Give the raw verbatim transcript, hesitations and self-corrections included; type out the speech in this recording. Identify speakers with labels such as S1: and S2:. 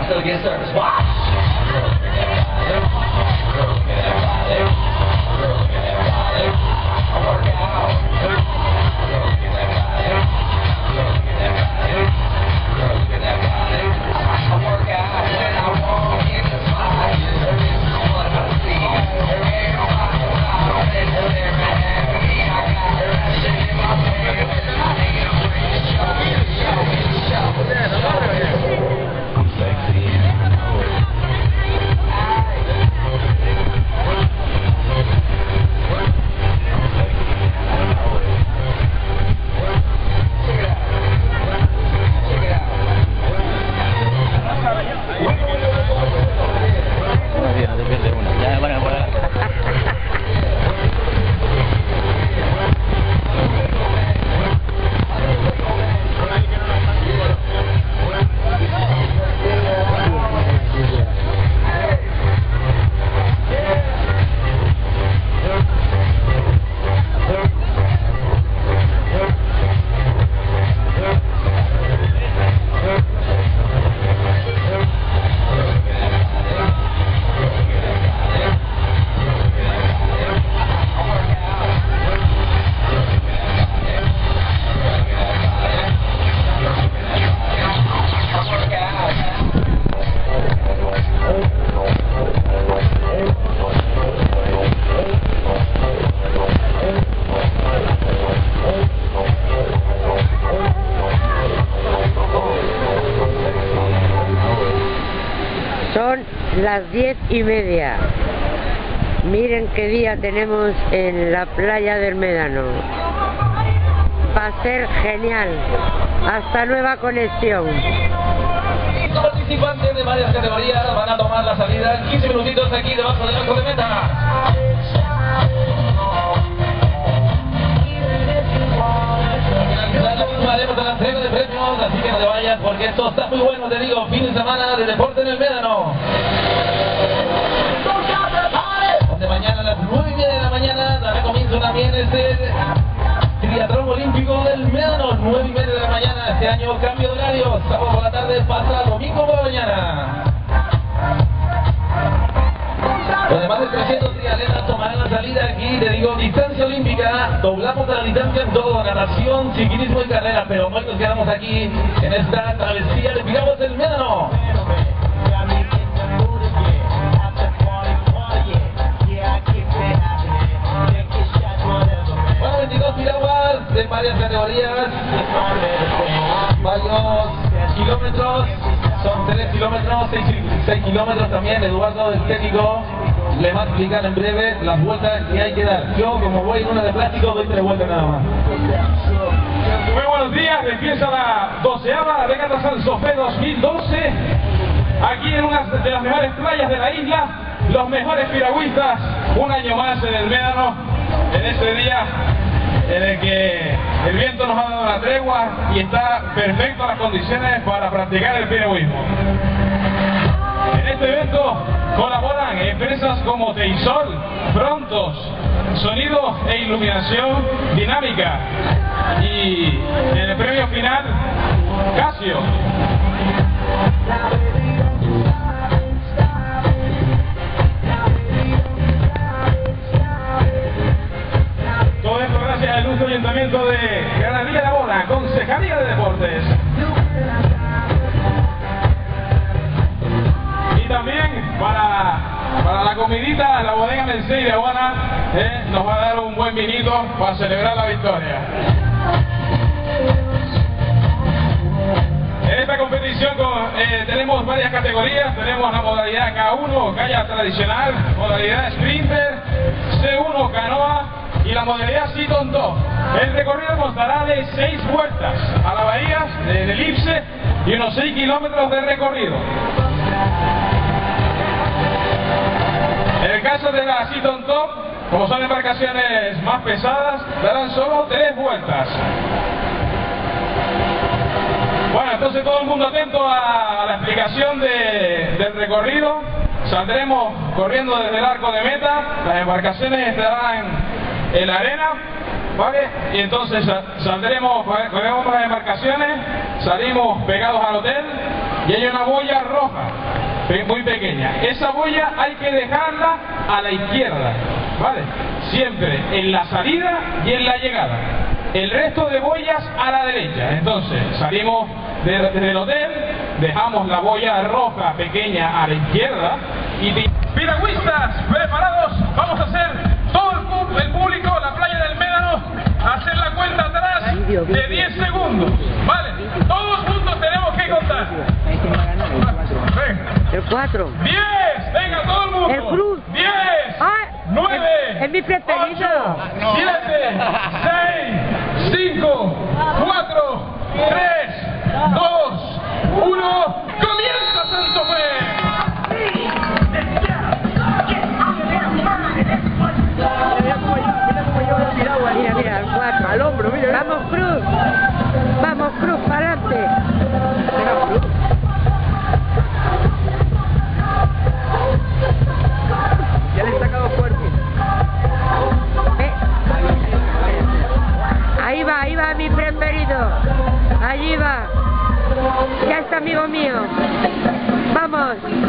S1: still get service. Watch! Look at that body. Look at that body. Look at that body. I work out. Look at that body. Look at that body. Look at that body. I work out when I walk in the spot. This is what I see. Everybody around and they're mad at me. I got her shit in my pants. I ain't afraid to show me the show me the show. I'm sexy and I know it.
S2: Son las diez y media. Miren qué día tenemos en la playa del Médano. Va a ser genial. Hasta nueva conexión.
S1: Participantes de varias categorías van a tomar la salida en quince minutitos aquí debajo del arco de meta. Haremos la entrega de premios, así que no te vayas porque esto está muy bueno, te digo, fin de semana de deporte en el Médano. Donde mañana a las nueve y media de la mañana dará comienzo también este triatlón olímpico del Médano, nueve y media de la mañana, este año cambio de horario, sábado por la tarde pasa domingo por la mañana. Además de trescientos triatletas tomarán la salida aquí, te digo, distancia olímpica, doblamos la distancia en todo, natación, ciclismo y carrera, pero hoy nos quedamos aquí en esta travesía de Piraguas del Médano. Bueno, veintidós piraguas de varias categorías, varios kilómetros, son tres kilómetros, seis kilómetros también. Eduardo, el técnico, le va a explicar en breve las vueltas que hay que dar. Yo, como voy en una de plástico, doy tres vueltas nada más.
S3: Muy buenos días, empieza la doceava regata San Sofé dos mil doce, aquí en una de las mejores playas de la isla, los mejores piragüistas, un año más en el Médano, en este día en el que el viento nos ha dado la tregua y está perfecto las condiciones para practicar el piragüismo. En este evento colaboran empresas como Teisol, Frontos, Sonido e Iluminación Dinámica y en el premio final Casio. Todo esto gracias al Ilustre Ayuntamiento de Granadilla de la Bona, Concejalía de Deportes. Y también para, para la comidita, la bodega Mercedes de Bona eh, nos va a dar un buen vinito para celebrar la victoria. En esta competición con, eh, tenemos varias categorías, tenemos la modalidad K uno, kayak tradicional, modalidad Sprinter, C uno, canoa y la modalidad Sit on Top. El recorrido constará de seis vueltas a la bahía de elipse y unos seis kilómetros de recorrido. En el caso de la Sit on Top, como son embarcaciones más pesadas, darán solo tres vueltas. Bueno, entonces todo el mundo atento a, a la explicación de, del recorrido. Saldremos corriendo desde el arco de meta, las embarcaciones estarán en la arena, ¿vale? Y entonces saldremos, ponemos las embarcaciones, salimos pegados al hotel y hay una boya roja, muy pequeña. Esa boya hay que dejarla a la izquierda, ¿vale? Siempre en la salida y en la llegada. El resto de boyas a la derecha. Entonces salimos de, del hotel, dejamos la boya roja pequeña a la izquierda y... Piragüistas preparados, vamos a hacer todo el, el público, la playa del Médano, hacer la cuenta atrás de diez segundos, ¿vale? Todos juntos tenemos que contar.
S2: El cuatro.
S3: diez, venga todo el mundo.
S2: El cruz.
S3: diez,
S2: Ah,
S3: nueve,
S2: es, es mi preferido.
S3: ocho, siete, seis, cinco, cuatro, tres, dos, uno, ¡comienza Santo Fe!
S2: Mira, mira, el cuatro. Al hombro, mira. Vamos, Cruz. Vamos, Cruz, para adelante.
S4: Ya le he sacado fuerte.
S2: Ve. Ahí va, ahí va mi preferido. Allí va. Ya está, amigo mío. Vamos.